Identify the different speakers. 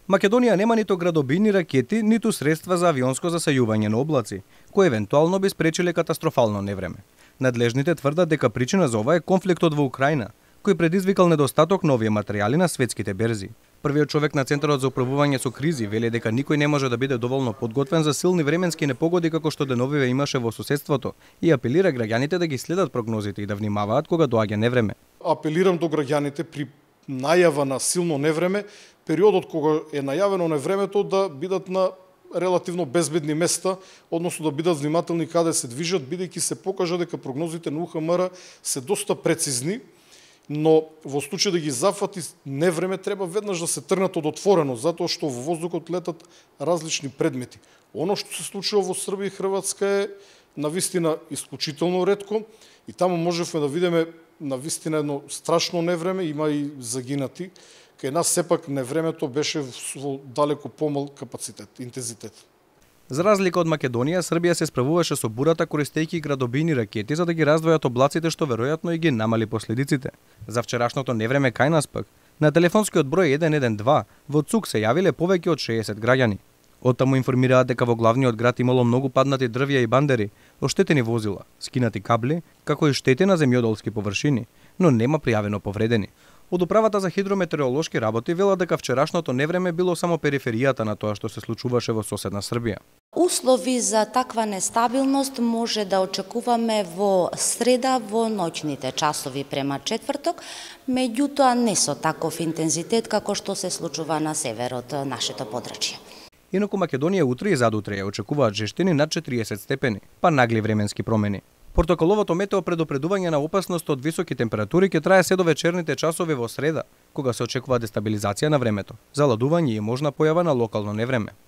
Speaker 1: Македонија нема ниту градобийни ракети, ниту средства за авионско засајување на облаци, кои евентуално би спречиле катастрофално невреме. Надлежните тврдат дека причина за ова е конфликтот во Украина, кој предизвикал недостаток на овие материјали на светските берзи. Првиот човек на Центарот за управување со кризи вели дека никој не може да биде доволно подготвен за силни временски непогоди како што деновиве имаше во соседството и апелира граѓаните да ги следат прогнозите и да внимаваат кога доаѓа невреме.
Speaker 2: Апелирам до граѓаните при најава на силно невреме, периодот кога е најавено невремето да бидат на релативно безбедни места, односно да бидат внимателни каде се движат, бидејќи се покажа дека прогнозите на УХМР се доста прецизни, но во случај да ги зафати невреме треба веднаш да се тргнат од отворено, затоа што во воздухот летат различни предмети. Оно што се случува во Србија и Хрватска е навистина исклучително ретко и таму можевме да видиме навистина едно страшно невреме, има и загинати. Кај нас сепак невремето беше во далеко помал капацитет, интензитет.
Speaker 1: За разлика од Македонија, Србија се справуваше со бурата користејќи градобийни ракети за да ги раздвојат облаците што веројатно и ги намали последиците. За вчерашното невреме кај нас пак, на телефонскиот број 112 во ЦУК се јавиле повеќе од 60 граѓани. Оттаму информираат дека во главниот град имало многу паднати дрвја и бандери, оштетени возила, скинати кабли, како и штети на земјоделски површини, но нема пријавено повредени. Од управата за хидрометеоролошки работи велат дека вчерашното невреме било само периферијата на тоа што се случуваше во соседна Србија.
Speaker 3: Услови за таква нестабилност може да очекуваме во среда во ноќните часови према четврток, меѓутоа не со таков интензитет како што се случува на северот нашето подрачје.
Speaker 1: Инаку Македонија утре и задутре ја очекуваат жештини над 40 степени, па нагли временски промени. Портокаловото метео предупредување на опасност од високи температури ќе трае се до вечерните часови во среда, кога се очекува дестабилизација на времето, заладување и можна појава на локално невреме.